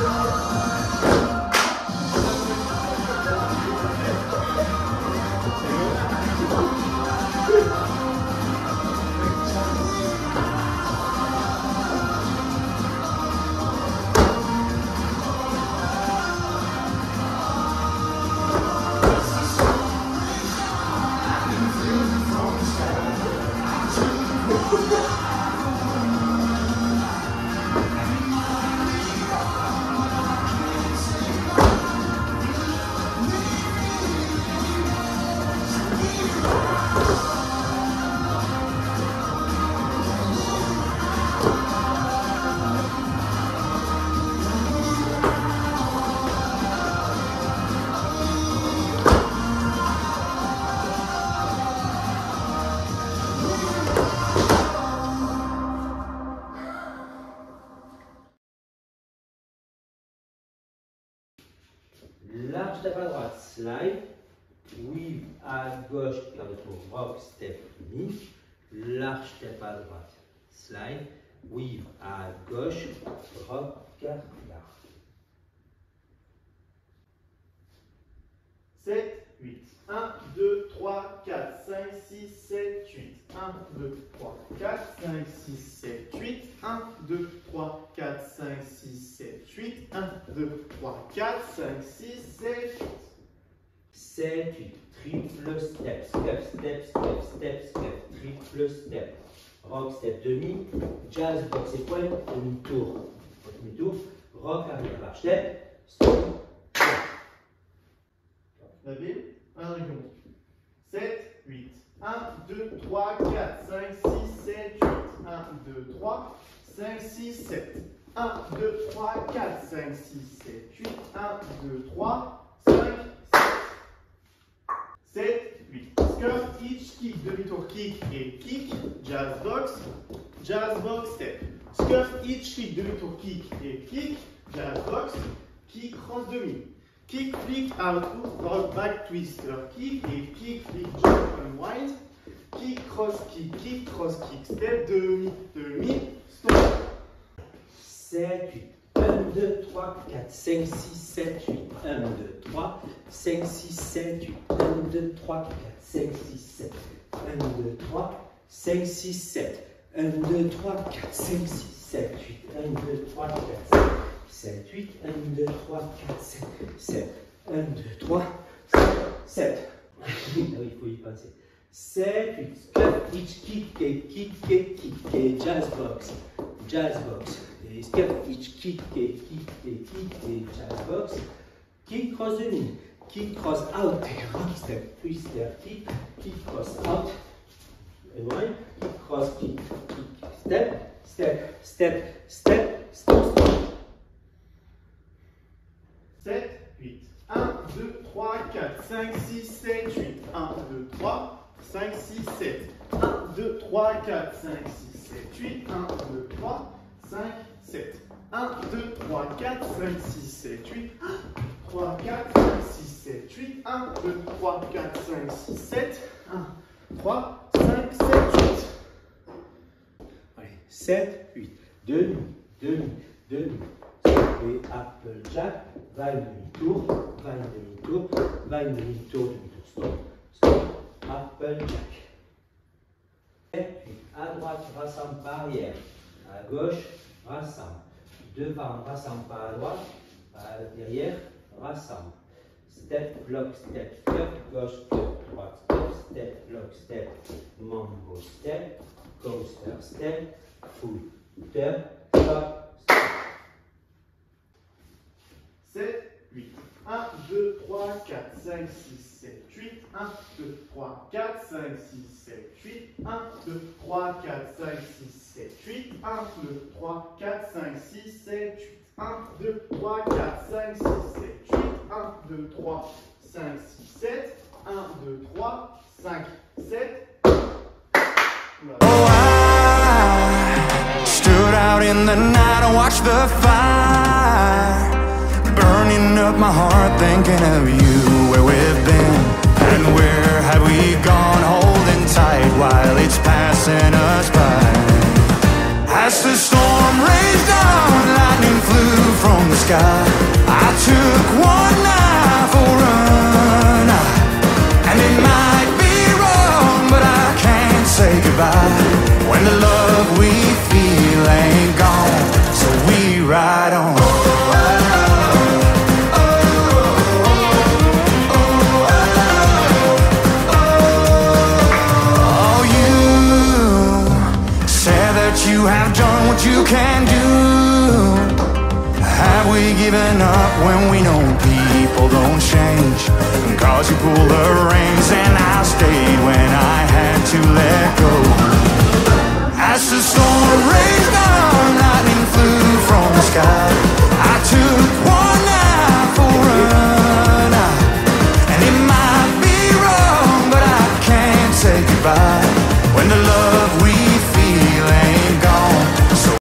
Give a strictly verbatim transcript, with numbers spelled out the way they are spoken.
Large step à droite, slide, weave à gauche, quart de tour, rock, step, knee. Large step à droite, slide, weave à gauche, rock, quart, large. sept, huit. un, deux, trois, quatre, cinq, six, sept, huit. un, deux, trois, quatre, cinq, six, sept, huit. un, deux, trois, quatre, cinq, six, sept, huit. un, deux, trois, quatre, cinq, six, sept, huit. sept, huit. Triple step, step, step, step, step, step, triple step. Rock, step, demi. Jazz, box et pointe, demi-tour. Demi-tour. Rock, arrière, large step. Stop. La B, un recommence. sept, huit. un, deux, trois, quatre, cinq, six, sept, huit. un, deux, trois, cinq, six, sept. un, deux, trois, quatre, cinq, six, sept, huit. un, deux, trois, cinq, sept. sept, huit. Skirt, hitch, kick, demi-tour, kick et kick. Jazz box, jazz box, step. Skirt, hitch, kick, demi-tour, kick et kick. Jazz box, kick, cross demi. Kick, flick, out, rock, back, twister, kick et kick, flick, jump, unwind. Kick, cross, kick, kick, cross, kick, step, demi, demi, stop. sept, huit. un, deux, trois, quatre, cinq, six, sept, huit. un, deux, trois, cinq, six, sept, huit. un, deux, trois, quatre, cinq, six, sept. un, deux, trois, cinq, six, sept. un, deux, trois, quatre, cinq, six, sept, huit. un, deux, trois, quatre, cinq, sept, huit. un, deux, trois, quatre, cinq, sept. un, deux, trois, sept. Ah oui, il faut y penser. sept, huit. Step, hitch, kick, et kick, et kick, et jazz box. Jazz box. Et step, hitch, kick, et kick, et kick, et jazz box. Kick, cross demi. Kick, cross out, et rock, step, twister, kick. Kick, cross out. And one. Kick, cross, kick, kick, step, step, step, step, stop, stop. sept, huit. un, deux, trois, quatre, cinq, six, sept, huit. un, deux, trois, cinq, six, sept. un, deux, trois, quatre, cinq, six, sept, huit. un, deux, trois, cinq, sept. un, deux, trois, quatre, cinq, six, sept, huit. trois, quatre, cinq, six, sept, huit. un, deux, trois, quatre, cinq, six, sept. un, trois, cinq, sept, huit. Allez, sept, huit. Demi, demi, demi. Et Applejack, va une demi-tour, va une demi-tour, va une demi-tour, demi-tour, stop, stop, Applejack. sept, huit. À droite, rassemble par arrière. À gauche, rassemble. Devant, rassemble par à droite. À derrière, rassemble. Step, lock, step, step, gauche, step, droite, step, step, lock, step, mambo, step, coaster, step, full, turn, stop, stop. sept, huit. un, deux, trois, quatre, cinq, six, sept, huit. un, deux, trois, quatre, cinq, six, sept, huit. un, deux, trois, quatre, cinq, six, sept, huit. un, deux, trois, quatre, cinq, six, sept, huit. un, deux, trois, quatre, cinq, six, sept, huit. un, deux, trois, cinq, six, sept. un, deux, trois, cinq, sept. Oh, I stood out in the night and watched the fire burning up my heart, thinking of you, where we've been and where have we gone, holding tight while it's passing us by. As the storm raged on, lightning flew from the sky. survive when the love we feel ain't gone, so we ride on. Oh, you said that you have done what you can do. Have we given up when we know people don't change? Cause you pulled the reins and I stayed when I had to let go. As the storm rains down